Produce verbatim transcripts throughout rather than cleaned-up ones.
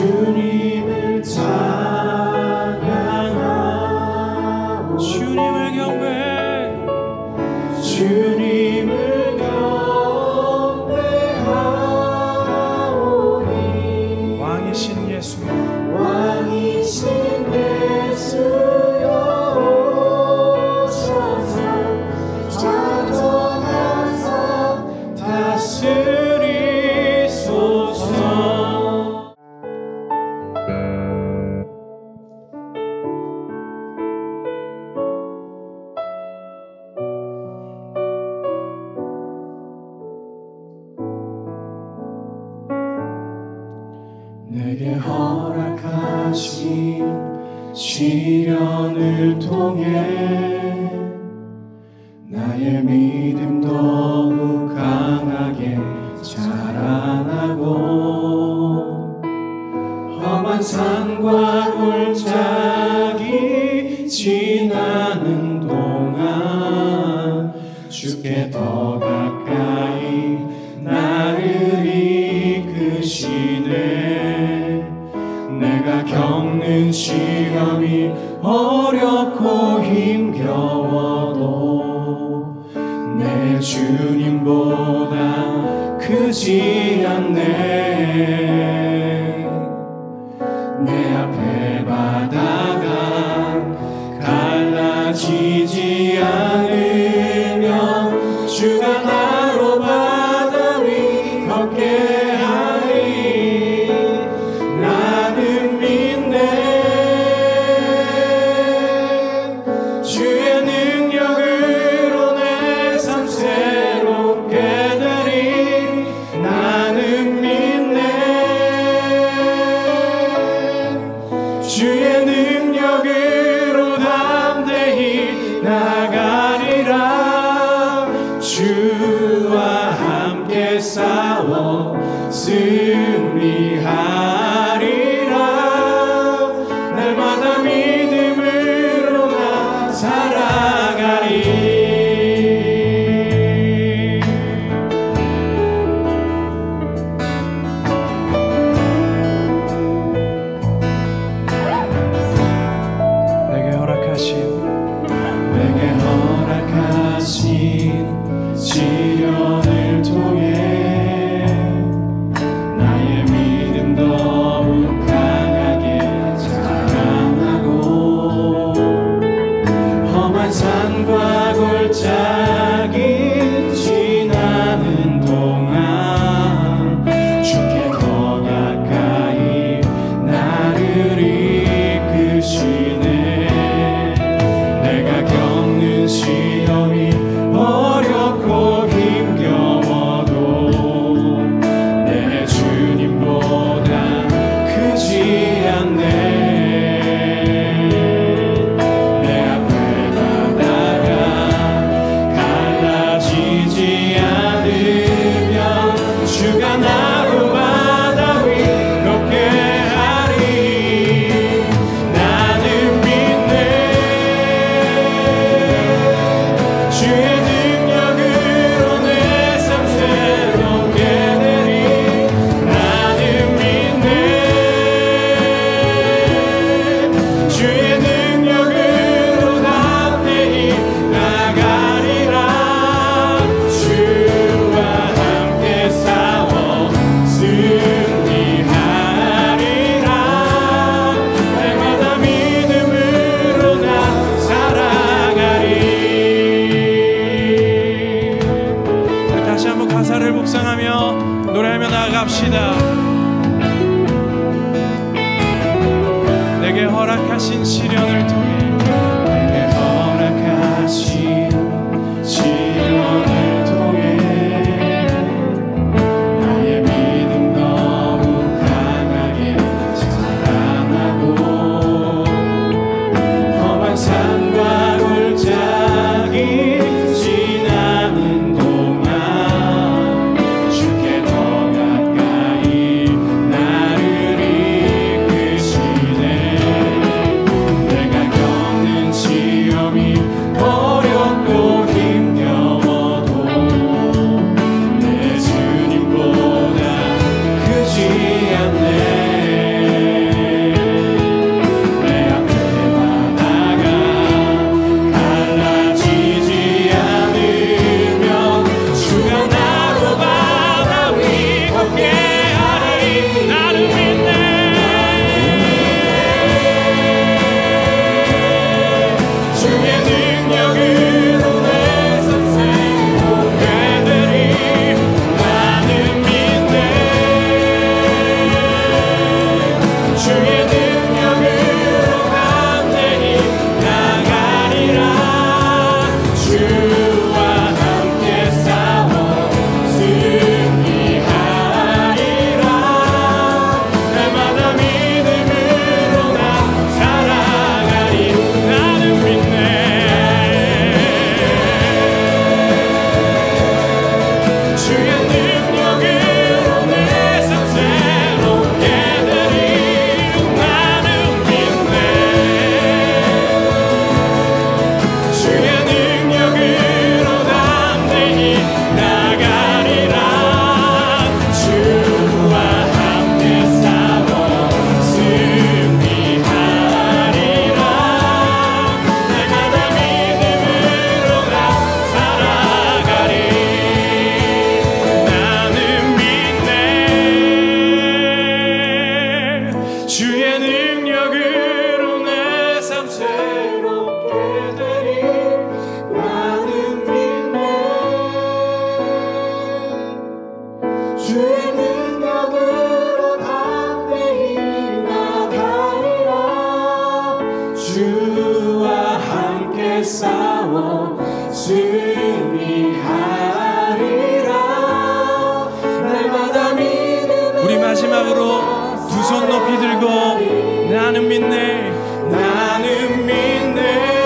주님을 찬양하오 주님을 경배해 주님을 경배하오니 왕이신 예수 왕이신 예수여 오셔서 찾아가서 다스리소서. 내게 허락하신 시련을 통해 나의 믿음 더욱 강하게 자라나고 험한 산과 골짜기 지나는 동안 주께 더 가까이 나를 이끄시네. 내가 겪는 시험이 어렵고 힘겨워도 내 주님보다 크지 않네. 내 앞에 바다가 갈라지지 않으면 주가 나로 바다 위 걷게 하리. 나는 믿네. 주의 능력으로 내 삶 새롭게 되리. 나는 믿네. 주의 능력으로 담대히 나가리라. 주와 함께 싸워 승리하리라. 날마다 믿음으로 나 살아가리. 내게 허락하신 내게 허락하신 시련을 통해 나의 믿음 더욱 강하게 자라나고 험한 산과 골짜기 지나는 동안 주께 더 가까이 나를 이끄시네. 내가 겪는 시험이 어렵고 힘겨워도 내 주님보다 크지 않네. 내 앞에 바다가 갈라지지 않으면 주가 나로 바다 위 걷게 하리. 나는 믿네. 주의 능력으로 내 삶 새롭게 되리. 나는 믿네. 주의 능력으로 담대히 나가리라. 주와 함께 싸워 승리하리라. 날마다 믿음으로 나 살아가리. 다시 한번 가사를 묵상하며 노래하며 나아갑시다. 내게 허락하신 시련을 통해 내게 허락하신 시련을 통해 나의 믿음 더욱 강하게 자라나고 험한 산과 골짜기 지나는 동안 주께 더 가까이 나를 이끄시네. 내가 주의 능력으로 내 삶 새롭게 되리. 나는 믿네. 주의 능력으로 담대히 나가리라. 주와 함께 싸워 승리하리라. 날마다 믿음을. 우리 마지막으로 두 손 높이 들고 나는 믿네. 나는 믿네.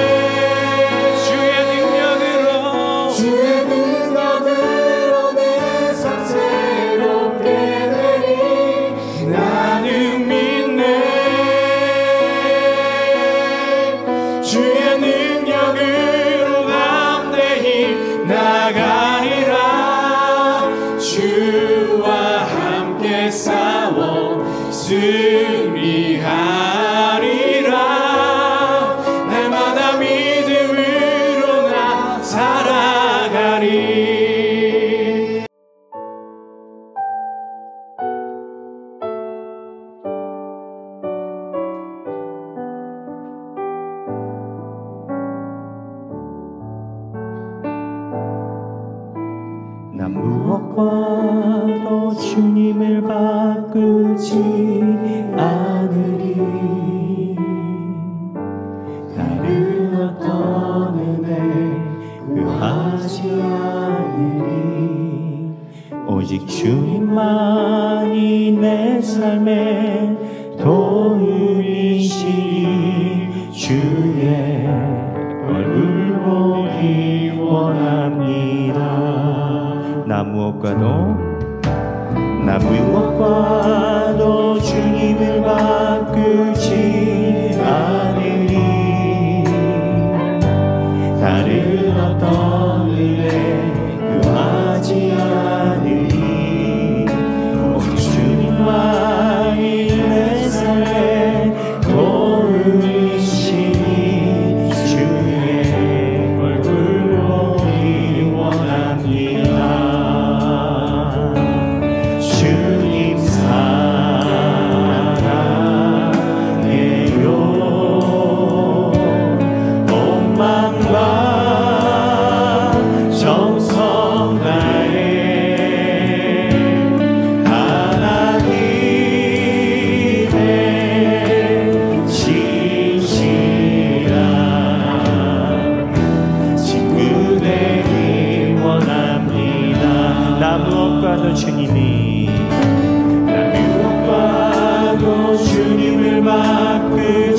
주의 능력으로 주의 능력으로 내 삶 새롭게 되리. 나는 믿네. 주의 능력으로 담대히 나가리라. 주와 함께 싸워 승리하리라. 날마다 믿음으로 나 살아가리. 난 무엇과도 주님을 바꾸지 않으리. 다른 어떤 은혜 구하지 않으리. 오직 주님만이 내 삶의 도움이시니 주의 얼굴 보기 원합니다. 나 무엇과도 나 무엇과도 주님을 바꾸지 않으리. 다른 어떤 은혜 구하지 않으리. 오직 주님만이 내 삶의 도움이시니 주의 얼굴 보기 원합니다. 주님 사랑해요. 온 마음과 정성 다해 하나님의 진실한 친구 되기 원합니다. 나 무엇과도 주님이 나 무엇과도 주님을 바꾸지